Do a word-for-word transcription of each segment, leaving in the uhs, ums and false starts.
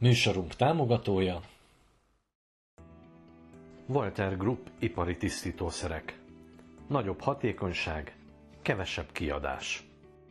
Műsorunk támogatója Walter Group ipari tisztítószerek. Nagyobb hatékonyság, kevesebb kiadás.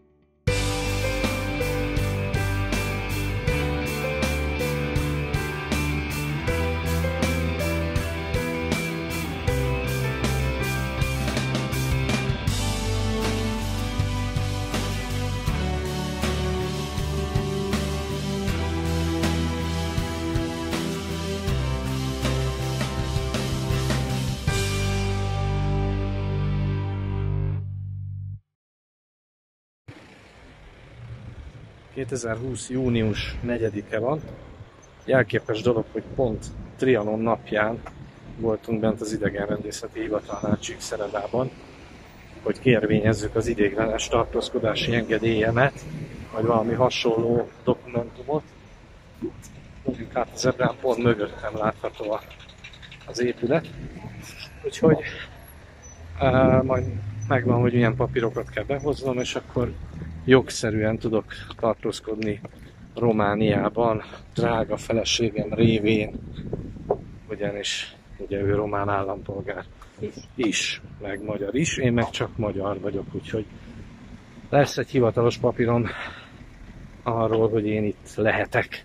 kétezer-húsz. június negyedike van. Jelképes dolog, hogy pont Trianon napján voltunk bent az idegenrendészeti hivatalnál Csíkszeredában, hogy kérvényezzük az ideiglenes tartózkodási engedélyemet, vagy valami hasonló dokumentumot. Mondjuk hát az ebrán pont mögöttem látható az épület. Úgyhogy uh, majd megvan, hogy milyen papírokat kell behoznom, és akkor jogszerűen tudok tartózkodni Romániában, drága feleségem révén, ugyanis ugye ő román állampolgár is, meg magyar is, én meg csak magyar vagyok, úgyhogy lesz egy hivatalos papírom arról, hogy én itt lehetek.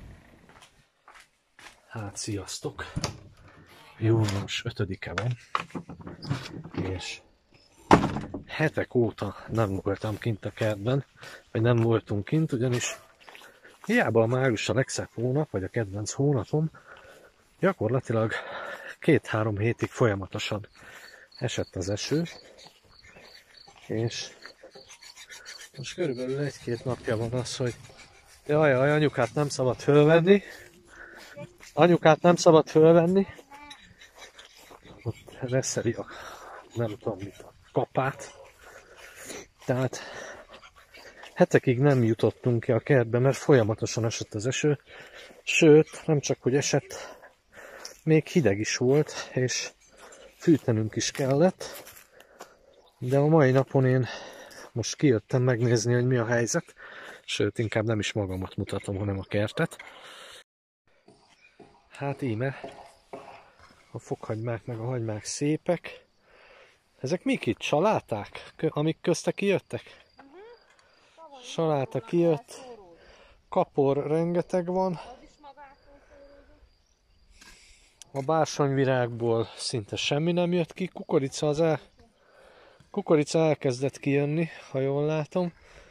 Hát sziasztok! június ötödike van, és hetek óta nem voltam kint a kertben, vagy nem voltunk kint, ugyanis hiába a május a legszebb hónap, vagy a kedvenc hónapom, gyakorlatilag két-három hétig folyamatosan esett az eső, és most körülbelül egy-két napja van az, hogy jaj, jaj, anyukát nem szabad fölvenni, anyukát nem szabad fölvenni, ott reszeli a nem tudom mit, a kapát. Tehát hetekig nem jutottunk ki a kertbe, mert folyamatosan esett az eső. Sőt, nem csak hogy esett, még hideg is volt, és fűtenünk is kellett. De a mai napon én most kijöttem megnézni, hogy mi a helyzet. Sőt, inkább nem is magamat mutatom, hanem a kertet. Hát íme, a fokhagymák meg a hagymák szépek. Ezek mik itt? Saláták? Amik közte kijöttek? Uh-huh. Saláta kijött. Kapor rengeteg van. A bársonyvirágból szinte semmi nem jött ki. Kukorica, az el... Kukorica elkezdett kijönni, ha jól látom.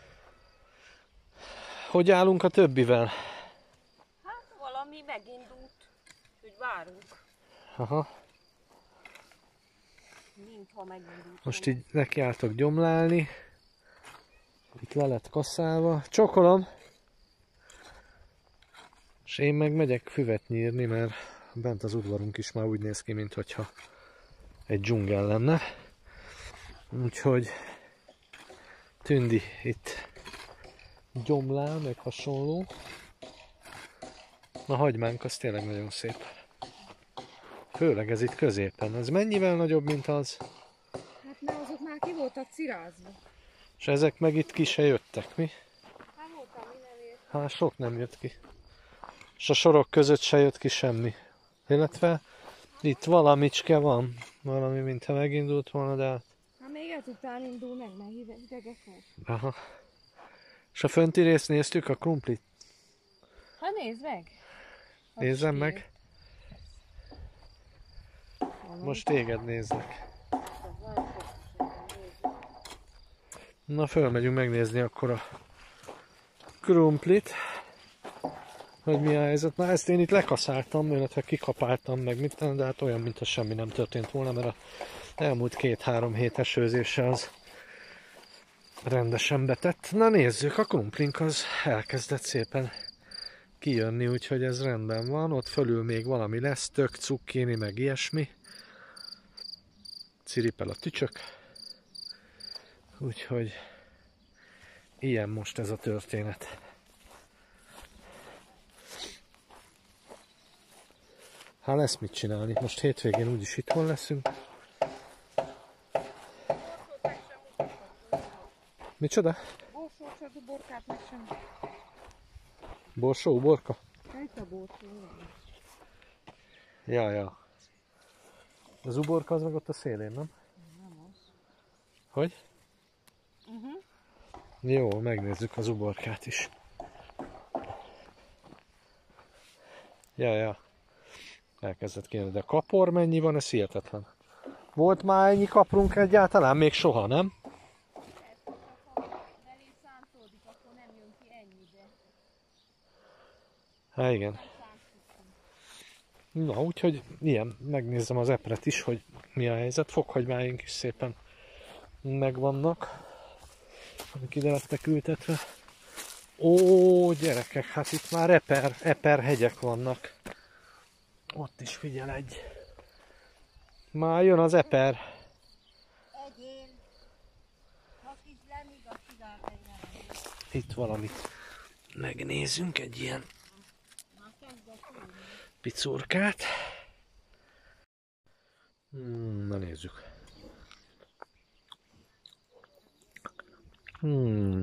Hogy állunk a többivel? Hát valami megindult, hogy várunk. Aha. Megindult. Most így nekiálltok gyomlálni. Itt le lett kasszálva. Csokolom! És én meg megyek füvet nyírni, mert bent az udvarunk is már úgy néz ki, mintha egy dzsungel lenne. Úgyhogy Tündi itt gyomlál, meg hasonló. A hagymánk az tényleg nagyon szép. Főleg ez itt középen. Ez mennyivel nagyobb, mint az? Hát mert azok már ki voltak cirázva. És ezek meg itt ki se jöttek, mi? Hát voltam, mi nem jött. Hát sok nem jött ki. És a sorok között se jött ki semmi. Illetve itt valamicske van. Valami, mintha megindult volna, de hát... Hát még ezután indul meg, mert hidegek meg. Aha. És a fönti részt néztük, a krumplit? Hát nézd meg! Nézzem meg. Most téged nézlek. Na, fölmegyünk megnézni akkor a krumplit, hogy mi a helyzet. Na, ezt én itt lekaszáltam, illetve kikapáltam meg mit, de hát olyan, mintha semmi nem történt volna, mert a elmúlt két-három hét esőzése az rendesen betett. Na nézzük, a krumplink az elkezdett szépen kijönni, úgyhogy ez rendben van. Ott fölül még valami lesz, tök, cukkini, meg ilyesmi. Ciripel a tücsök. Úgyhogy ilyen most ez a történet. Hát lesz mit csinálni. Most hétvégén úgyis itthon leszünk. Micsoda? Borsó, csak borkát meg sem. Borsó, uborka? Itt a bótról. Ja, ja. Az uborka az meg ott a szélén, nem? Nem az. Hogy? Uh-huh. Jó, megnézzük az uborkát is. Ja, ja. Elkezdett kérni, de kapor mennyi van, ez hihetetlen. Volt már ennyi kaprunk egyáltalán? Még soha, nem? Belé szántódik, akkor nem jön ki ennyibe. Hát igen. Nem szántódik. Na, úgyhogy ilyen, megnézem az epret is, hogy mi a helyzet. Fokhagymáink is szépen megvannak, amik ide lettek ültetve. Ó, gyerekek, hát itt már eper, eper hegyek vannak. Ott is figyel egy. Már jön az eper. Egyél, ha kis lemig a szilárd. Itt valamit megnézünk, egy ilyen picurkát. Hmm, na nézzük. Hmm.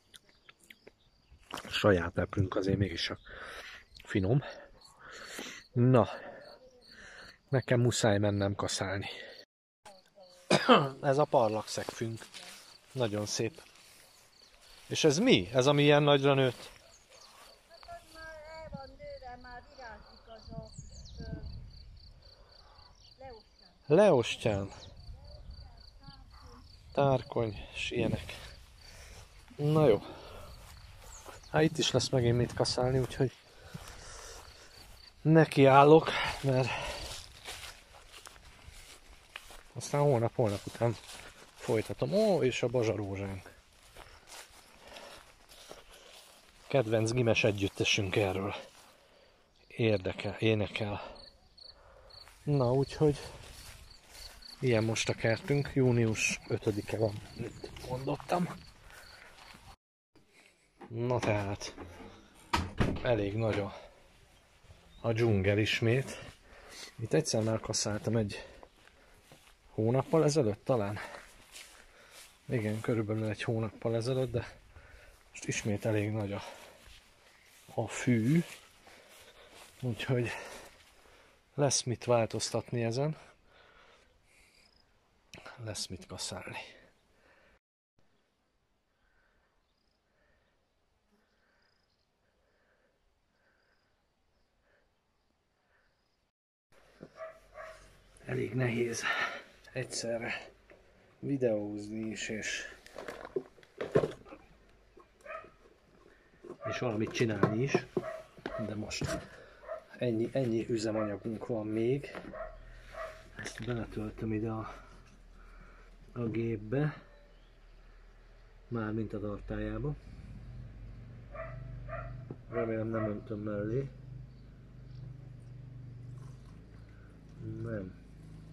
Saját eprünk azért mégis a finom. Na, nekem muszáj mennem kaszálni. Ez a parlagszegfünk. Nagyon szép. És ez mi? Ez ami ilyen nagyra nőtt? Hát az már el van nőve, már virágzik az a ö, leosztán. Leostyán. Tárkony, és ilyenek. Na jó. Hát itt is lesz megint mit kaszálni, úgyhogy nekiállok, mert aztán holnap-holnap után folytatom. Ó, és a bazsarózsánk. Kedvenc gimes együttesünk erről. Érdekel, énekel. Na, úgyhogy ilyen most a kertünk. június ötödike van, mint mondottam. Na tehát, elég nagy a, a dzsungel ismét. Itt egyszer már kaszáltam egy hónappal ezelőtt talán. Igen, körülbelül egy hónappal ezelőtt, de most ismét elég nagy a, a fű. Úgyhogy lesz mit változtatni ezen. Lesz mit kaszálni. Elég nehéz egyszerre videózni is, és, és valamit csinálni is, de most ennyi, ennyi üzemanyagunk van még. Ezt beletöltöm ide a, a gépbe, mármint a tartályába. Remélem nem öntöm mellé. Nem.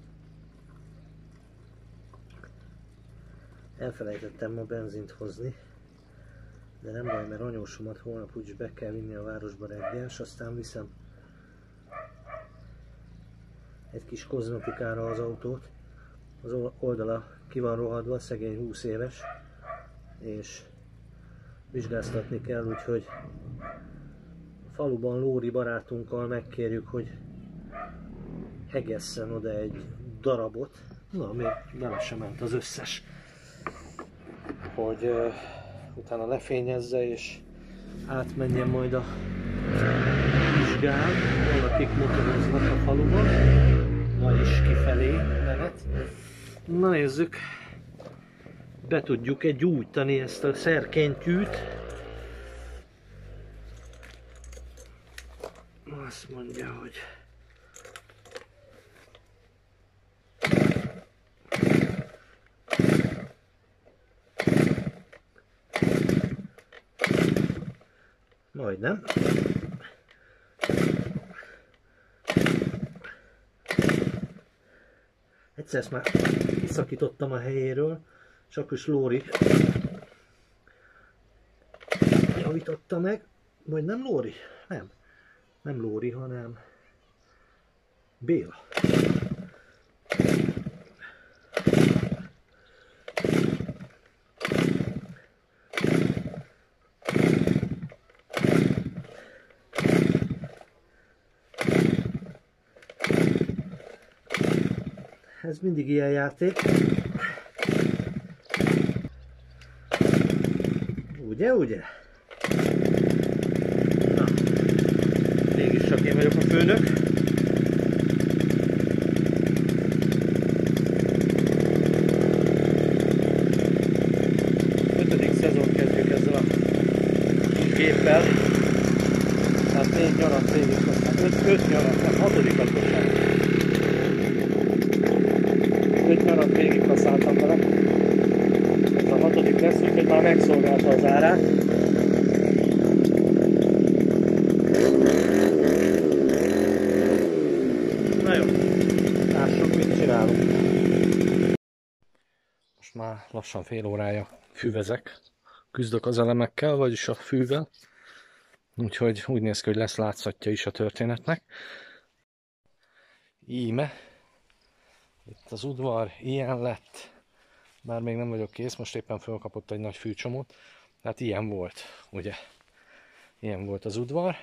Elfelejtettem ma benzint hozni, de nem baj, mert anyósomat holnap úgyis be kell vinni a városba reggel, és aztán viszem egy kis kozmetikára az autót. Az oldala ki van rohadva, szegény húsz éves, és vizsgáztatni kell, úgyhogy a faluban Lóri barátunkkal megkérjük, hogy hegesszen oda egy darabot. Na, még bele sem ment az összes. Hogy uh, utána lefényezze és átmenjen majd a vizsgán. Valakik motoroznak a faluban, vagyis kifelé mehet. Na nézzük, be tudjuk-e gyújtani ezt a szerkentyűt. Azt mondja, hogy majdnem. Egyszer ezt már kiszakítottam a helyéről, csak is Lóri javította meg. Vagy nem Lóri? Nem. Nem Lóri, hanem Béla. ez mindig ilyen játék. Ugye, ugye? Na, mégis csak én vagyok a főnök. Ötödik szezon kezdjük ezzel a géppel. Tehát négy nyarat végig használtam. Öt, öt nyarat, nem, hatodikat bocsánat. Öt nyarat végig használtam vele. Ez a hatodik lesz, úgyhogy már megszolgálta az árát. Na jó, lássuk, mit csinálunk. Most már lassan fél órája füvezek. Küzdök az elemekkel, vagyis a fűvel. Úgyhogy úgy néz ki, hogy lesz látszatja is a történetnek. Íme. Itt az udvar ilyen lett. Bár még nem vagyok kész, most éppen felkapott egy nagy fűcsomót. Tehát ilyen volt, ugye? Ilyen volt az udvar.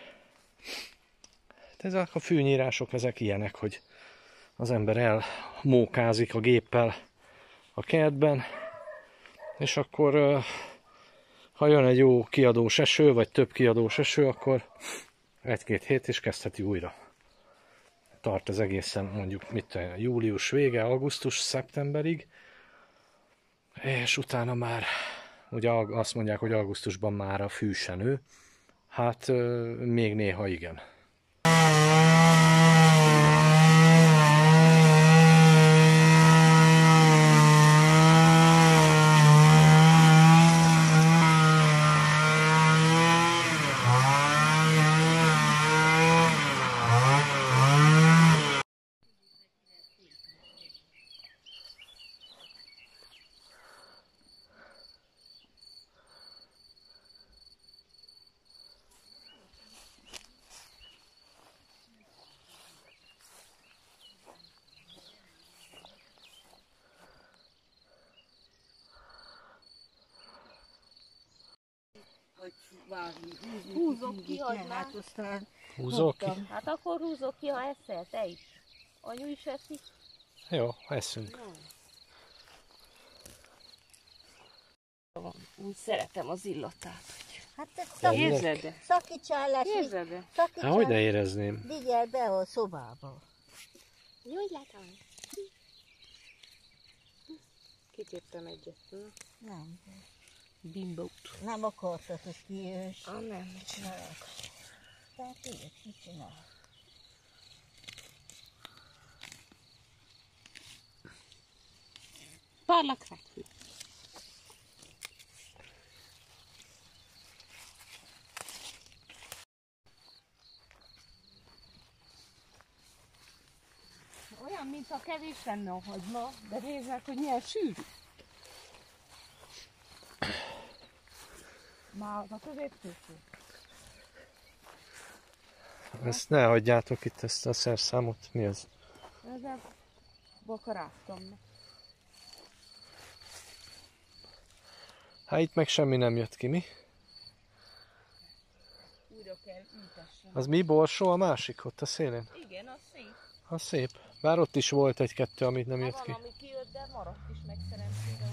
Ezek a fűnyírások, ezek ilyenek, hogy az ember elmókázik a géppel a kertben, és akkor ha jön egy jó kiadós eső, vagy több kiadós eső, akkor egy-két hét is kezdheti újra. Tart az egészen mondjuk mit július vége, augusztus, szeptemberig, és utána már, ugye azt mondják, hogy augusztusban már a fű se nő, hát még néha igen. Húzok ki, hogy már. Hát aztán Húzok ki? Hát akkor húzok ki, ha eszel, te is. Anyu is eszik. Jó, eszünk. Úgy szeretem az illatát. hát te szak, Érzed-e? szakítsál le, Érzed-e? Hát hogy ne érezném? vigyel be a szobába. Jó, hogy látom. Kitéptem egyet. Na. Nem, Bimbót. nem akartad, hogy kijössz. Ah, nem, mit csinálok? Tehát ilyet, mit csinál? Parlak fekvő. Olyan, mintha kevés lenne a hagyma, de nézd meg, hogy milyen sűrű. Már az a középtőszó. Ezt ne hagyjátok itt, ezt a szerszámot. Mi az? Ezzel bakaráztam meg. Hát itt meg semmi nem jött ki, mi? Újra kell ültessen. Az mi, borsó a másik ott a szélén? Igen, az szép. Az szép. Bár ott is volt egy-kettő, amit nem jött Van, ki. ami kijött, de maradt is meg szerencsére.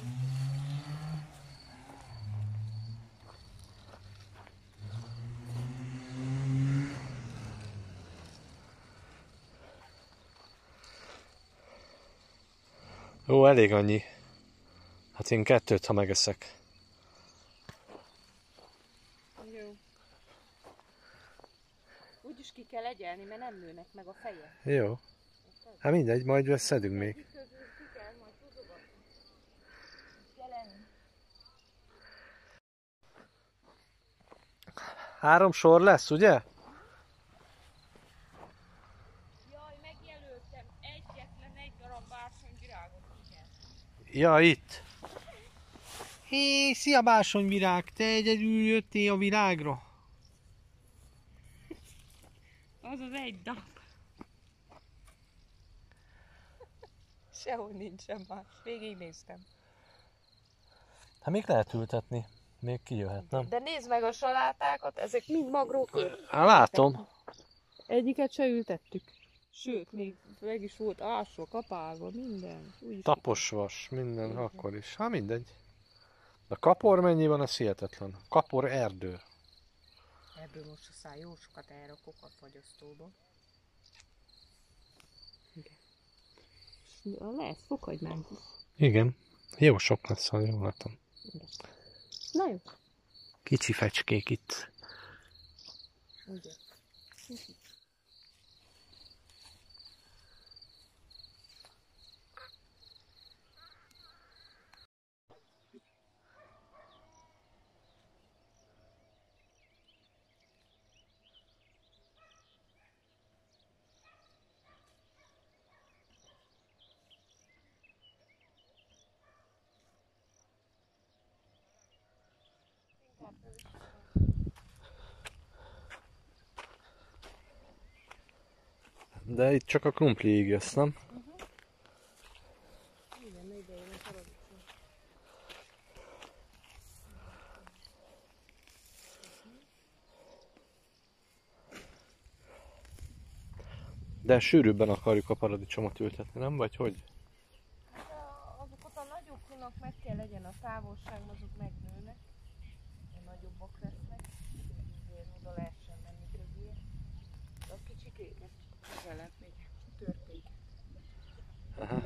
Jó, elég annyi. Hát én kettőt, ha megeszek. Jó. Úgyis ki kell egyelni, mert nem nőnek meg a feje. Jó. Hát mindegy, majd szedünk még. Ki kell majd húzogatni. Jelen. Három sor lesz, ugye? Jaj, megjelöltem egyetlen egy darab bársonyvirágot. Ja, itt. Hé, szia bársonyvirág, te egyedül jöttél a virágra? Az az egy darab. Sehol nincsen más. Végignéztem. Hát még lehet ültetni. Még kijöhet, nem? De nézd meg a salátákat, ezek mind magrók. Hát látom. Egyiket se ültettük. Sőt, még meg is volt ásva, kapálva, minden. Úgy Tapos vas, minden igen. Akkor is. Hát mindegy. A kapor mennyi van, ez hihetetlen. Kapor erdő. Ebből most aztán jó sokat elrakok a fagyasztóba. Igen. Lesz fokhagymánk is. Igen. Jó sok lesz, ha jól látom. Na jó. Kicsi fecskék itt. Ugye. De itt csak a krumpli égesz, nem? Uh-huh. Igen, ide jön a paradicsom. De sűrűbben akarjuk a paradicsomot ültetni, nem? Vagy hogy? Hát a, azokat a nagyoknak meg kell legyen a távolság, azok megnőnek. A nagyobbak lesznek. Ezért oda lehessen menni közé. De a kicsikéket meg lehet még törték. Aha.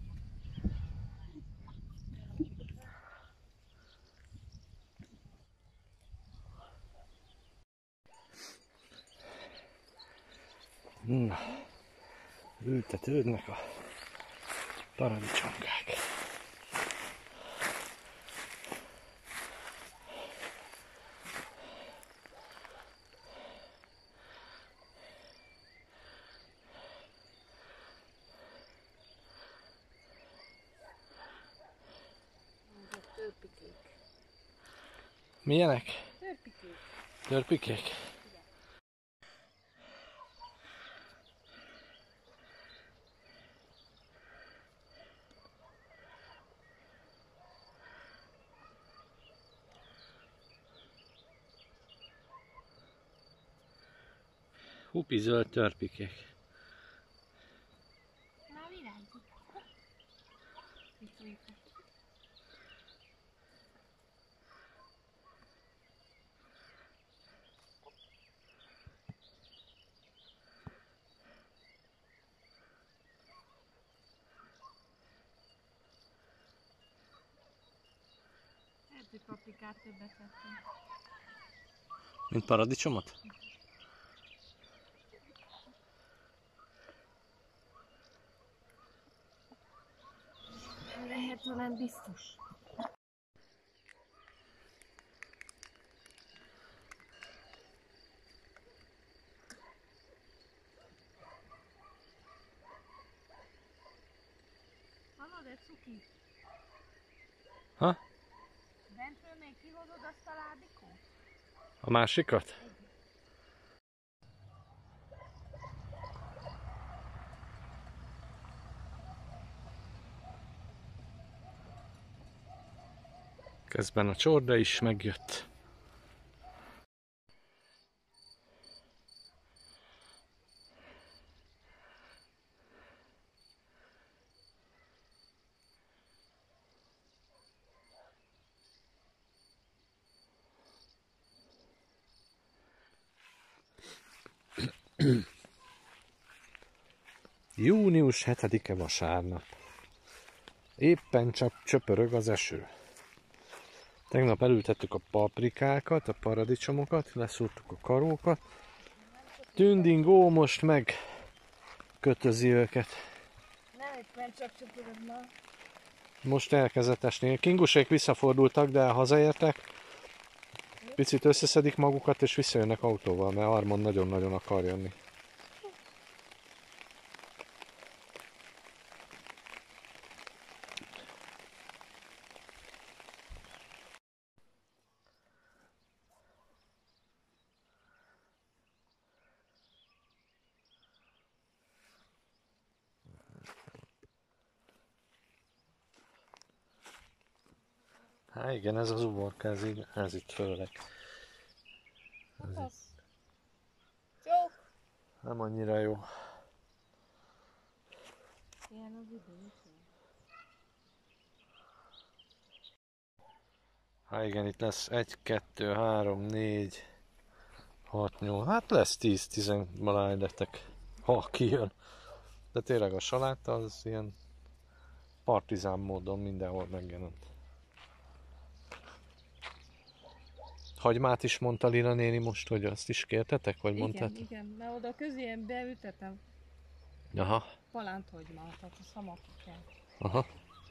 Na, ültetődnek a paradicsomkák. Törpikék. Milyenek? Törpikék. Törpikék? Hupi zöld törpikék. Már virágzik. Lehet, hogy paprikát többet tettünk. Mint paradicsomot? Lehet, talán biztos. Hallod, egy cuki? Ha? Bentről még kihozod azt a ládikót? A másikat? Közben a csorda is megjött. június hetedike vasárnap. Éppen csak csöpörög az eső. Tegnap elültettük a paprikákat, a paradicsomokat, leszúrtuk a karókat. Tündingó most meg kötözi őket. Nem éppen csak csöpörög már. Most elkezdett esni. Kingusék visszafordultak, de hazaértek. Picit összeszedik magukat és visszajönnek autóval, mert Armon nagyon-nagyon akar jönni. Há igen, ez az uborka, ez, így, ez itt főleg. Ez Csók! nem annyira jó. Ilyen az idő. Hát igen, itt lesz egy, kettő, három, négy, hat, nyolc, hát lesz tíz, tizenvalány, ha kijön. De tényleg a saláta az ilyen partizán módon mindenhol megjelent. Hagymát is mondta Lina néni most, hogy azt is kértetek, vagy mondtad? Igen, igen, mert oda közén beütetem Aha. palánthagymát, tehát a szamakot kell. Aha.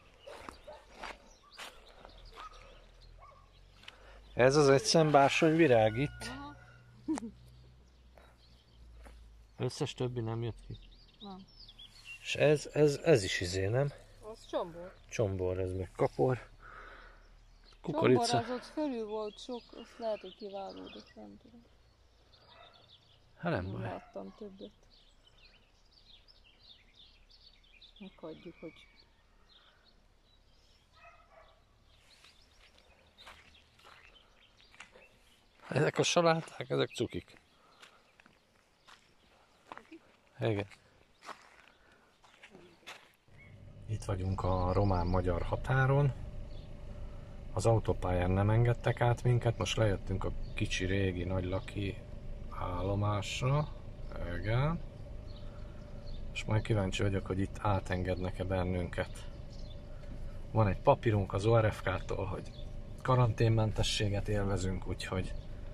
Ez az egy szembársony virág itt. Aha. Összes többi nem jött ki. Nem. És ez, ez, ez is izé, nem? Az csombor. Csombor, ez meg kapor. Csombor Kukorica. az ott fölül volt sok, azt lehet, hogy kivágódott, nem tudom. Hát nem Nem baj. láttam többet. Meghagyjuk, hogy... Ezek a saláták, ezek cukik. Igen. Itt vagyunk a román-magyar határon. Az autópályán nem engedtek át minket, most lejöttünk a kicsi régi nagylaki állomásra. Igen. És majd kíváncsi vagyok, hogy itt átengednek-e bennünket. Van egy papírunk az o er ef ká-tól, hogy karanténmentességet élvezünk, úgyhogy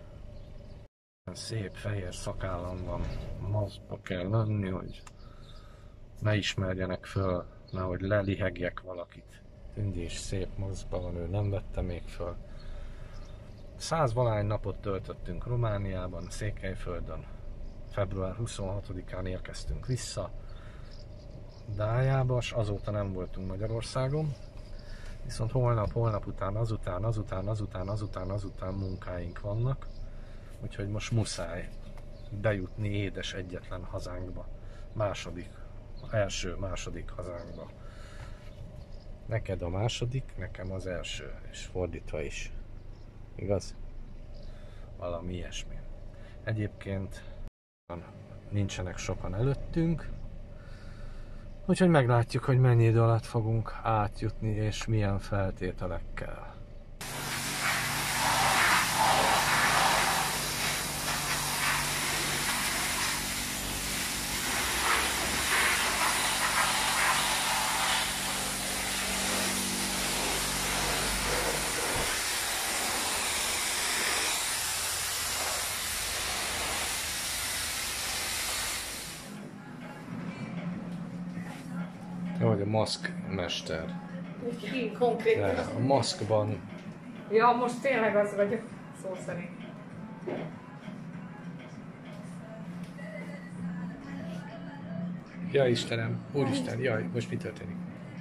szép fehér szakállam van, maszkba kell lenni, hogy ne ismerjenek föl, nehogy lelihegjek valakit. Tündi is szép maszkban van, ő nem vette még föl. Százvalány napot töltöttünk Romániában, Székelyföldön. február huszonhatodikán érkeztünk vissza Dájába, és azóta nem voltunk Magyarországon. Viszont holnap, holnap után, azután, azután, azután, azután, azután munkáink vannak. Úgyhogy most muszáj bejutni édes egyetlen hazánkba. Második, első, második hazánkba. Neked a második, nekem az első, és fordítva is. Igaz? Valami ilyesmi. Egyébként nincsenek sokan előttünk, úgyhogy meglátjuk, hogy mennyi idő alatt fogunk átjutni, és milyen feltételekkel. Te vagy a maszkmester. Én konkrétan. De a maszkban... Ja, most tényleg az vagyok, szó szerint. Ja Istenem, úristen, jaj, most mi történik?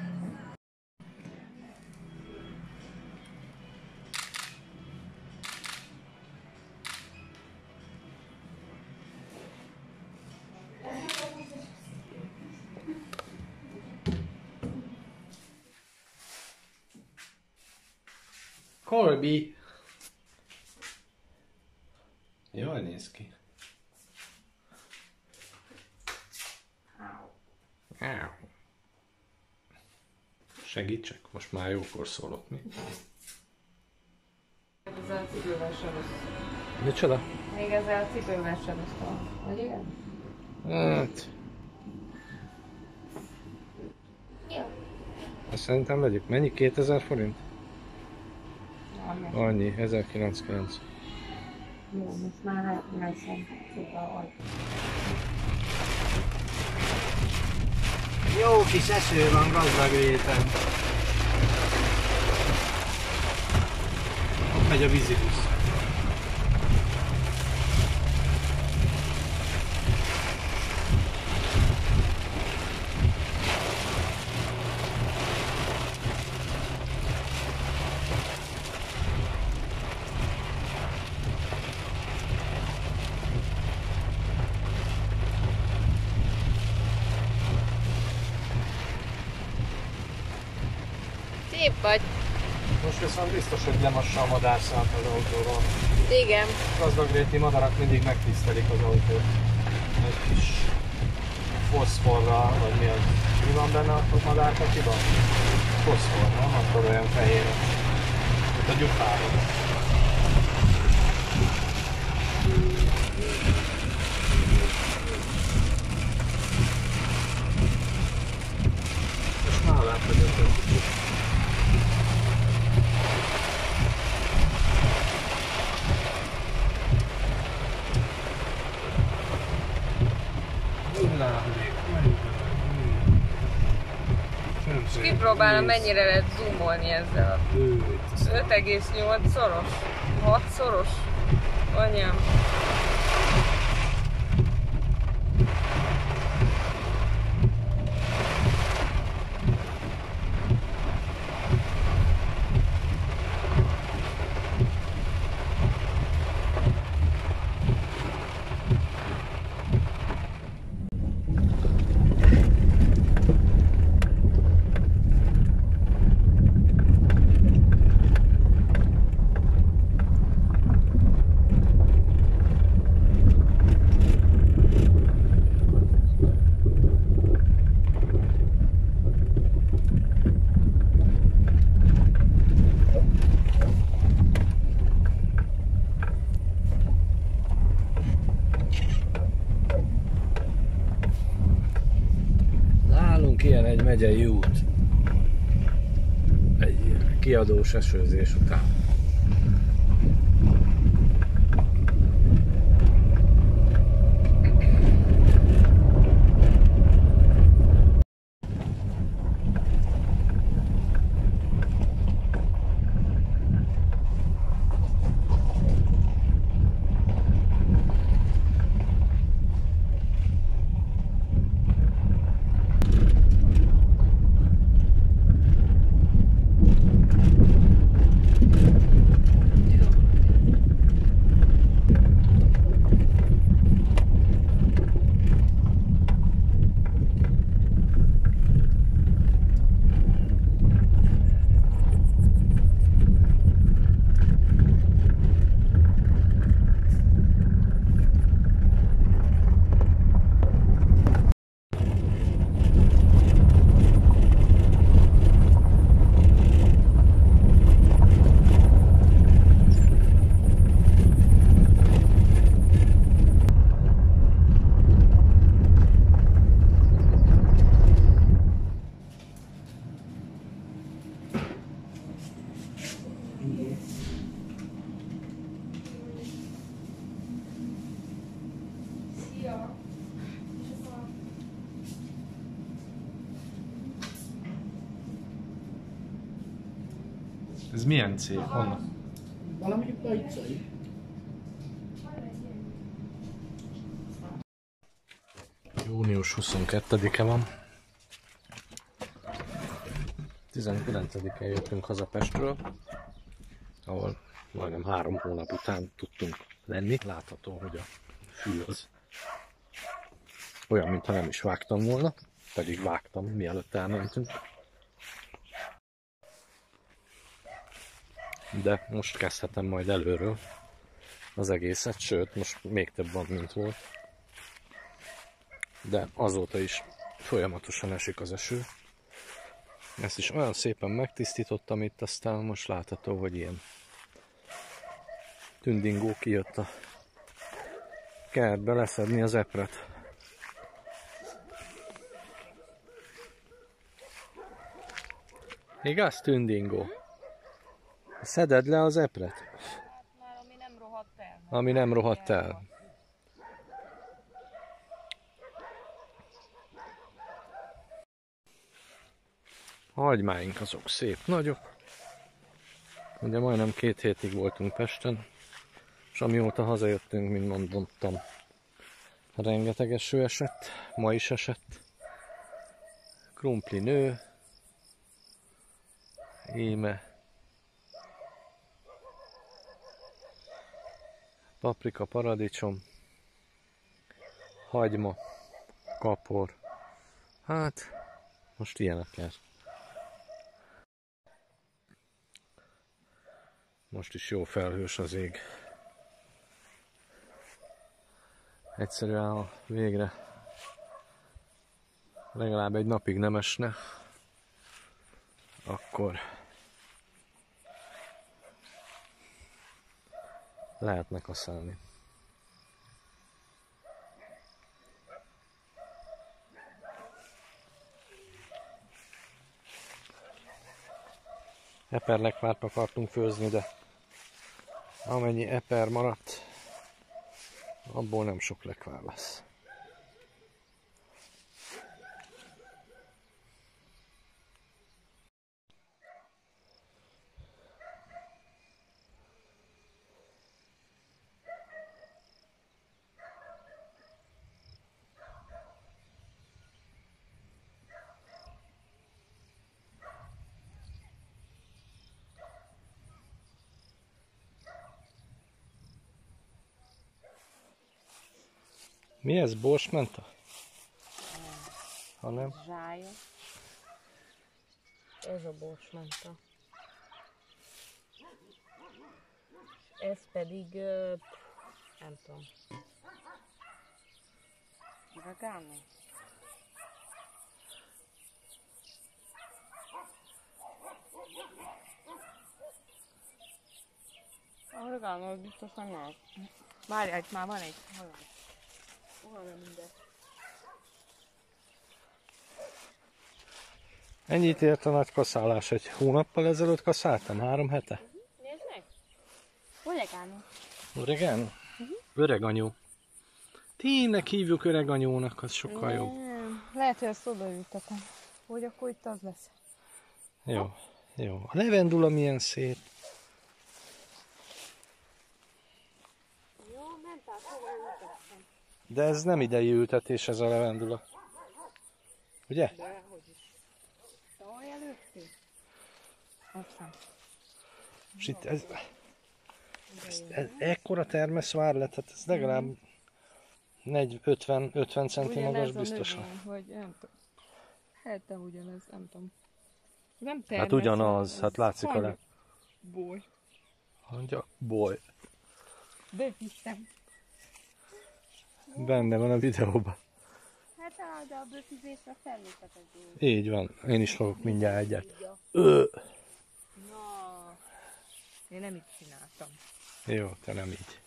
Colby! Jól néz ki. Segítsek, most már jókor szólok, mi? Ezzel a cipővel sem össze. Micsoda? Még ezzel a cipővel sem össze. Vagy igen? Hát... Jó. Azt szerintem vegyük. Mennyi? kétezer forint? Annyi. Annyi, ezerkilencszázkilenc. Jó, most már nyolcvan cipővel vagy. Jó kis eső van gazdag réten. Ott megy a vízibusz. Szép vagy. Most viszont biztos, hogy lemassa a madárszát az autóról. Igen. Gazdagréti madarak mindig megtisztelik az autót. Egy kis foszforral, vagy mi az? Mi van benne a madárkacsiban? Foszfor, nem? Akkor olyan fehér. Itt a gyufában. Most már látod, hogy a kicsit. Kipróbálom, mennyire lehet zoomolni ezzel a öt egész nyolc szoros, hat szoros. Anyám. Ilyen egy megyei út egy kiadós esőzés után. Ez milyen cég? Honnan? Valami pajcai. június huszonkettedike van. tizenkilencedikén jöttünk haza Pestről, ahol majdnem három hónap után tudtunk lenni. Látható, hogy a fű az olyan, mintha nem is vágtam volna, pedig vágtam, mielőtt elmentünk. De most kezdhetem majd előről az egészet, sőt, most még több van, mint volt. De azóta is folyamatosan esik az eső. Ezt is olyan szépen megtisztítottam itt, aztán most látható, hogy ilyen tündingó kijött a kertbe leszedni az epret. Igaz, tündingó? Szeded le az epret? Hát már ami nem rohadt el. Ami nem rohadt el. A hagymáink azok szép nagyok. Ugye majdnem két hétig voltunk Pesten, és amióta hazajöttünk, mint mondottam, rengeteg eső esett, ma is esett. Krumpli nő, íme, paprika, paradicsom, hagyma, kapor. Hát, most ilyenek lesz. Most is jó felhős az ég. Egyszerűen végre legalább egy napig nem esne, akkor lehetne kaszálni. Eperlekvárt akartunk főzni, de amennyi eper maradt, abból nem sok lekvár lesz. Mi ez? Borsmenta? Ha nem? Zsája. Ez a borsmenta. Ez pedig, uh, nem tudom. Oregano. Oregano biztosan nem. Várjál, itt már van egy halál. Ennyit ért a nagy kaszálás, egy hónappal ezelőtt kaszáltam, három hete. Nézd meg! Oregano. Oregano? Uh-huh. Öreganyó. Tényleg hívjuk öreganyónak, az sokkal jobb. Nem. Lehet, hogy ezt odaültetem, hogy akkor itt az lesz. Jó, jó. A levendula milyen szép. Jó, mentál, hova ültettem. De ez nem idei ültetés, ez a levendula. Ugye? De, hogy is. Tavaly előttél? Aztán. És itt ez, ez, ez ekkora termeszvár lett, hát ez legalább ötven centi magas biztosan. Növény, vagy nem tudom. Hát de ugyanez, nem tudom. Nem termesz. Hát ugyanaz, hát látszik a le... Boly. Hangya, boly. De hiszem. Benne van a videóban. Hát de a bőfizésre természetes dolog. Így van, én is fogok mindjárt egyet. Ö. Na, én nem így csináltam. Jó, te nem így.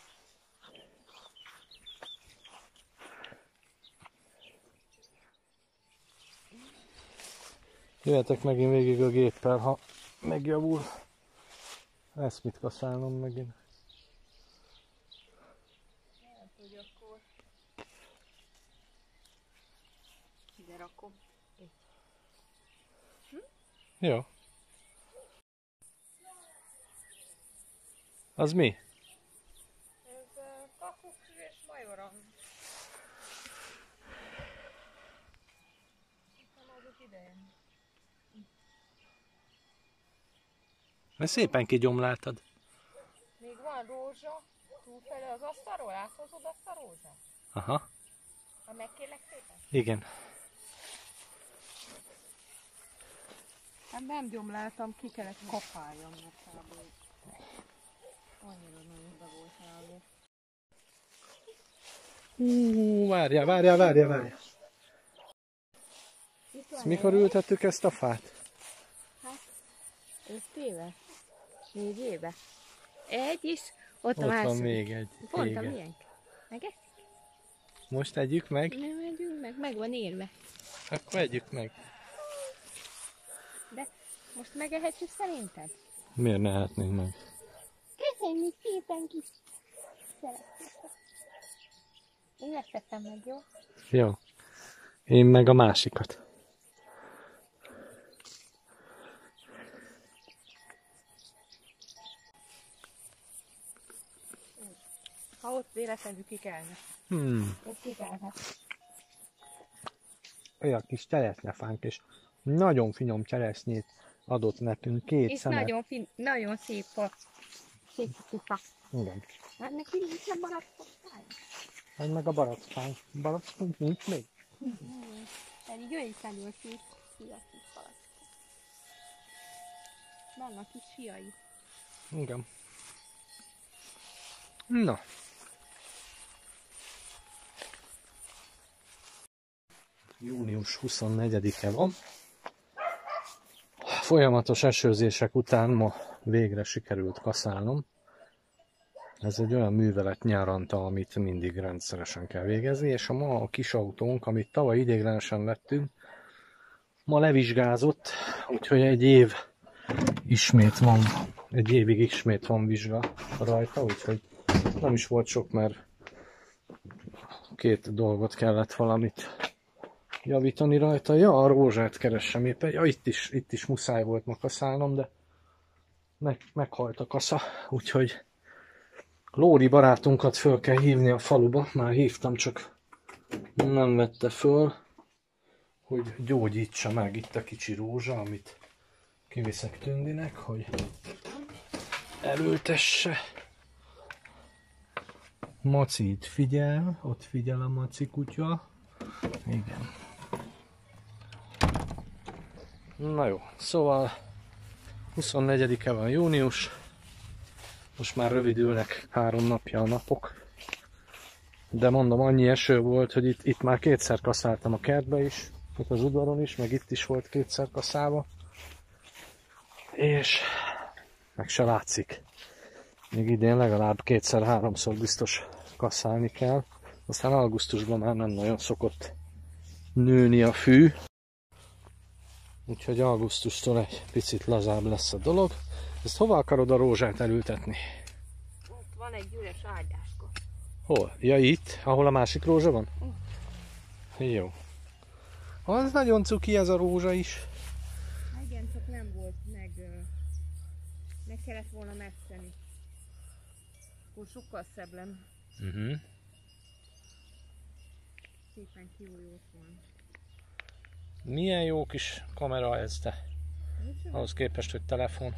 Jöhetek megint végig a géppel, ha megjavul. Lesz mit kaszálnom megint. Hát, hogy akkor... Ide rakom. Itt. Hm? Jó. Az mi? Ez uh, kakukkő és majoram. Hiszem azok ideje. Mert szépen kigyomláltad. Még van rózsa, túlfelé az asztalról, áthozod azt a rózsát? Aha. Ha megkérlek szépen? Igen. Hát nem gyomláltam, ki kellett kapáljam, mert kb. Annyira nagyon be volt állva. Hú, várjál, várjál, várjál, várjál. Ezt mikor ültettük ezt a fát? Hát, öt éve? Négy éve? Egy is, ott, Ott a van második. még egy. Pont a Igen. miénk. Megeszik? Most együk meg? Nem megyünk meg, meg van élve. Akkor együk meg. De most megehetjük szerinted? Miért ne ehetnénk meg? Köszönjük szépen kis szeretettel. Én ezt tettem meg, jó? Jó. Én meg a másikat. Ha ott véletlenül ki kellene. Hmm. Ott ki kellhet. Olyan kis cseresznyefánk, és nagyon finom cseresznyét adott nekünk, két És szemet. nagyon, fin, nagyon szép fa. Szép kupa. Igen. Hát neki nincs a barackot. Meg meg a barackánk. Barackunk nincs még. Pedig ő is nagyon szép. Szia, kis barack. Vannak kis fiai. Igen. Na. június huszonnegyedike van. Folyamatos esőzések után ma végre sikerült kaszálnom. Ez egy olyan művelet nyaranta, amit mindig rendszeresen kell végezni, és a ma a kis autónk, amit tavaly ideiglenesen vettünk, ma levizsgázott, úgyhogy egy év ismét van, egy évig ismét van vizsga rajta, úgyhogy nem is volt sok, mert két dolgot kellett valamit javítani rajta. Ja, a rózsát keressem éppen. Ja, itt is, itt is muszáj volt ma kaszálnom, de meg, meghalt a kasza, úgyhogy Lóri barátunkat föl kell hívni a faluba. Már hívtam, csak nem vette föl, hogy gyógyítsa meg itt a kicsi rózsa, amit kiviszek Tündinek, hogy elültesse. Maci itt figyel, ott figyel a Maci kutya. Igen. Na jó, szóval huszonnegyedike van június, most már rövidülnek három napja a napok, de mondom, annyi eső volt, hogy itt, itt már kétszer kaszáltam a kertbe is, itt az udvaron is, meg itt is volt kétszer kaszálva, és meg se látszik. Még idén legalább kétszer-háromszor biztos kaszálni kell, aztán augusztusban már nem nagyon szokott nőni a fű, úgyhogy augusztustól egy picit lazább lesz a dolog. Ezt hova akarod a rózsát elültetni? Ott van egy üres ágyáska. Hol? Ja, itt? Ahol a másik rózsa van? Uh. Jó. Az nagyon cuki ez a rózsa is. Igen, csak nem volt meg... Meg kellett volna metszeni. Akkor sokkal szebb lenne. Uh-huh. Szépen kiújult volna. Milyen jó kis kamera ez, te? Ahhoz képest, hogy telefon.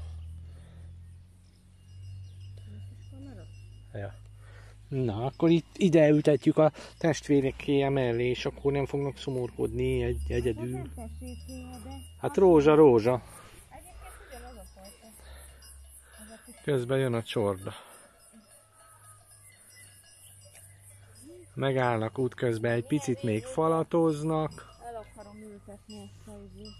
Ja. Na, akkor itt ide ültetjük a testvérekéje mellé, és akkor nem fognak szomorkodni egy egyedül. Hát rózsa, rózsa. Közben jön a csorda. Megállnak útközben, egy picit még falatoznak. El akarom ültetni ezt a izét.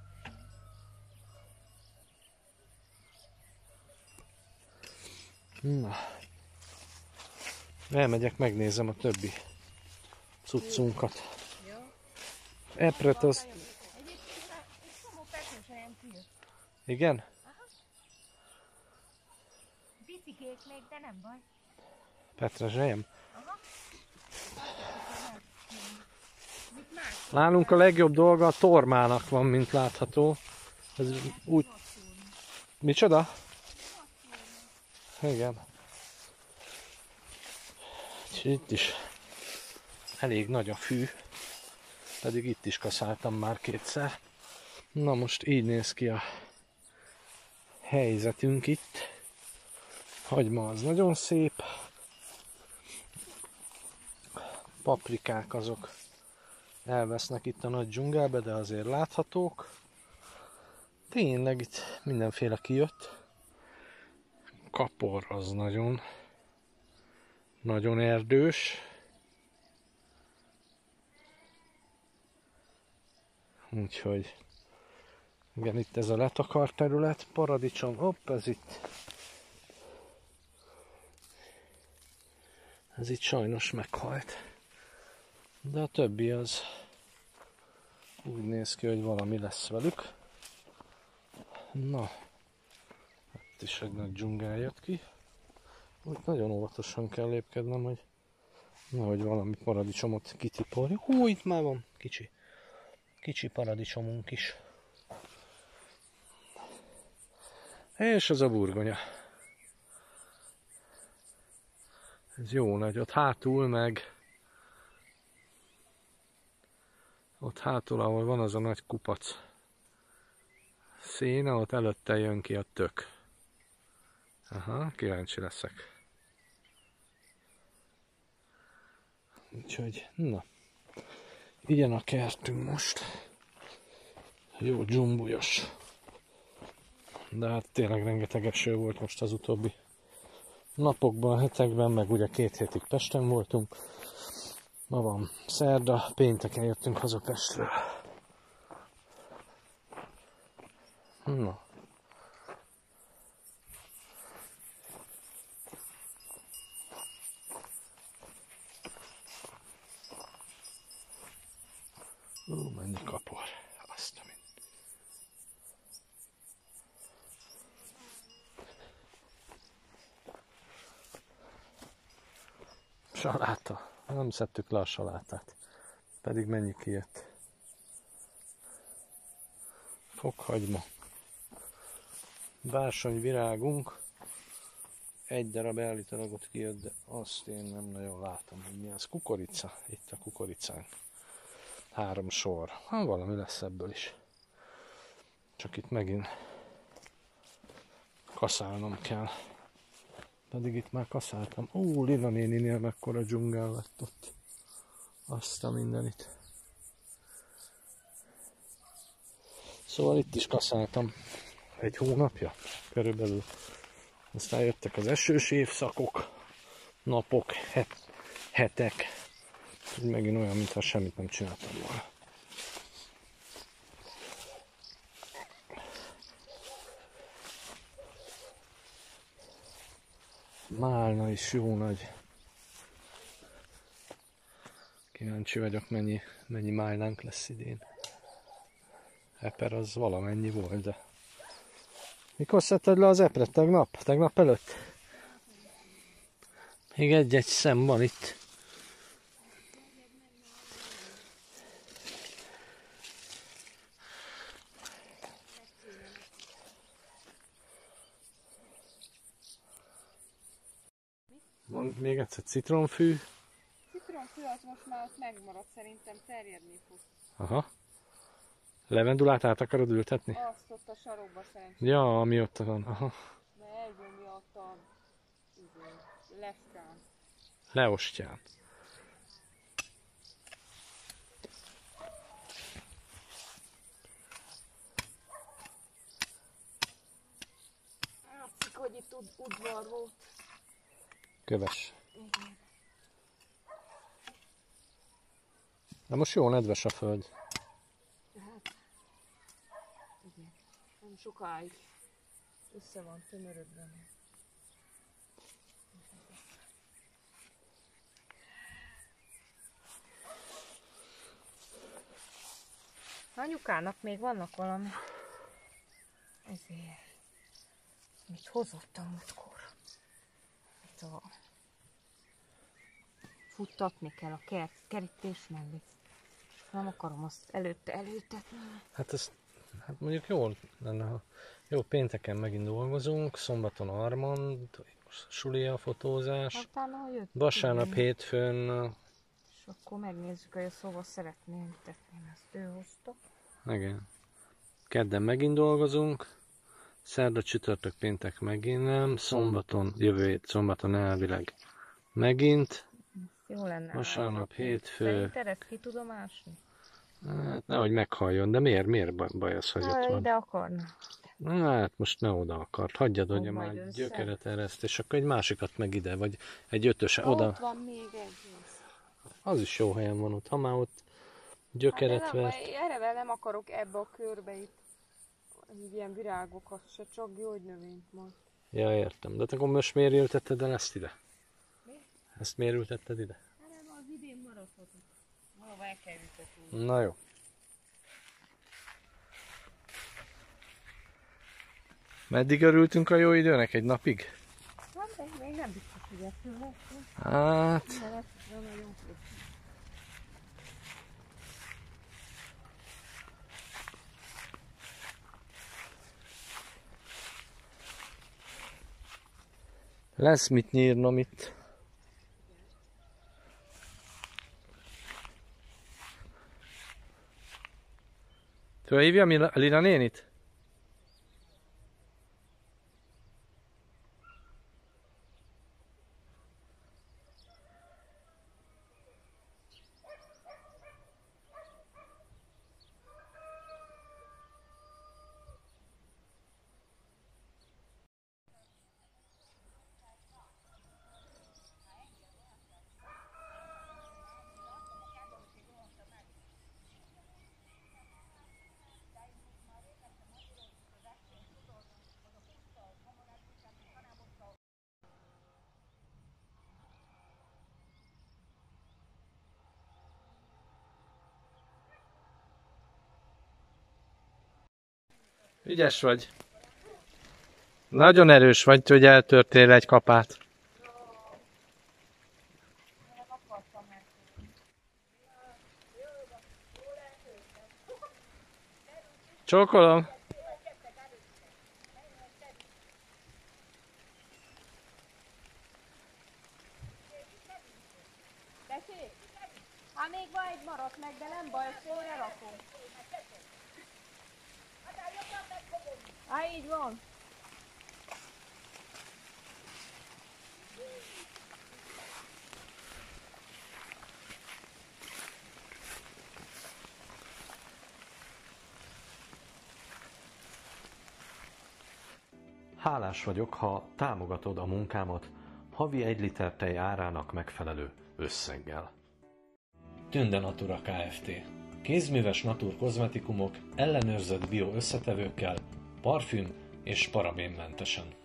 Na. Elmegyek, megnézem a többi cuccunkat. Epret az... Igen? Bicikék még, de nem baj. Petrezselyem? Nálunk a legjobb dolga a tormának van, mint látható. Ez úgy... Micsoda? Igen. És itt is elég nagy a fű, pedig itt is kaszáltam már kétszer. Na most így néz ki a helyzetünk itt. Hagyma az nagyon szép. Paprikák azok elvesznek itt a nagy dzsungelbe, de azért láthatók. Tényleg itt mindenféle kijött. Kapor az nagyon, nagyon erdős. Úgyhogy igen, itt ez a letakar terület, paradicsom, hopp, ez itt. Ez itt sajnos meghalt. De a többi az úgy néz ki, hogy valami lesz velük. Na, itt is egy nagy dzsungel jött ki. Úgy nagyon óvatosan kell lépkednem, hogy nehogy valami paradicsomot kitipolni. Hú, itt már van kicsi. Kicsi paradicsomunk is. És az a burgonya. Ez jó nagy. Ott hátul meg... Ott hátul, ahol van az a nagy kupac széna, ott előtte jön ki a tök. Aha, kíváncsi leszek. Úgyhogy, na. Igen a kertünk most. Jó dzsumbujos. De hát tényleg rengeteg eső volt most az utóbbi napokban, hetekben, meg ugye két hétig Pesten voltunk. Ma van szerda, pénteken jöttünk haza Pestről. Na. Ó, mennyi kapor. Azt a mind. Saláta. Nem szedtük le a salátát. Pedig mennyi kijött. Fokhagyma. Bársonyvirágunk. Egy darab állítólag ott kijött, de azt én nem nagyon látom, hogy mi az. Kukorica. Itt a kukoricánk. Három sor. Ha valami lesz ebből is. Csak itt megint kaszálnom kell. Pedig itt már kaszáltam. Ó, Lina néninél mekkora dzsungel lett ott. Azt a mindenit. Szóval itt is kaszáltam. Egy hónapja körülbelül. Aztán jöttek az esős évszakok, napok, het, hetek. Úgy megint olyan, mintha semmit nem csináltam volna. Málna is jó nagy. Kíváncsi vagyok, mennyi, mennyi málnánk lesz idén. Eper az valamennyi volt, de... Mikor szedted le az epret? Tegnap? Tegnap előtt? Még egy-egy szem van itt. Mond még egyszer, citronfű. Citronfű az most már ott megmaradt, szerintem terjedni fog. Aha. Levendulát át akarod ültetni? Azt ott a sarokba szerintem. Ja, ami ott van. Aha. De egyből mi ott a... Leszkán. Leostyán. Látszik, hogy itt ud udvar volt. Köves. Igen. De most jó nedves a föld. Tehát, igen. Nem sokáig össze van tömörödve. Anyukának még vannak valami. Ezért. Mit hozott a múltkor? Itt a... Futtatni kell a kert, kerítés mellé. Nem akarom azt előtte előtetni. Hát ez hát mondjuk jól lenne, ha jó, pénteken megint dolgozunk, szombaton Armand, suli a fotózás, vasárnap, hétfőn... És akkor megnézzük, hogy a szóval szeretném ültetni, ezt ő hozta. Igen. Kedden megint dolgozunk, szerda, csütörtök, péntek megint nem, szombaton, jövő hét szombaton elvileg megint. Jó lenne. Vasárnap, hétfő... Szerinted ezt ki tudom ásni? Hát nehogy meghalljon, de miért, miért baj az, hogy ott van? Ide akarna. Hát most ne oda akart, hagyjad, hogy Ó, már majd gyökeret ereszt, és akkor egy másikat meg ide, vagy egy ötös, oda. Ott van még egy. Az is jó helyen van ott, ha már ott gyökeret hát, nem, vert. erre nem akarok ebbe a körbe itt ilyen virágokat se, csak gyógynövényt majd. Ja, értem. De te akkor most miért ültetted el ezt ide? Mi? Ezt miért ültetted ide? Nem, az idén maradhatott. Valahol el kell ültetni. Na jó. Meddig örültünk a jó időnek? Egy napig? Hát, még, még nem biztos, hogy ettől lesz. Hát... De lesz, de nagyon friss. Lesz mit nyírnom itt. Fölhívjam Lina nénit? Ügyes vagy. Nagyon erős vagy, hogy eltörtél egy kapát. Csókolom. Tessék? Hát még van egy maradt meg, de nem baj, félre rakom. Hát így van. Hálás vagyok, ha támogatod a munkámat havi egy liter tej árának megfelelő összeggel. Tünde Natura Kft. Kézműves natur kozmetikumok ellenőrzött bio összetevőkkel, parfüm és parabénmentesen.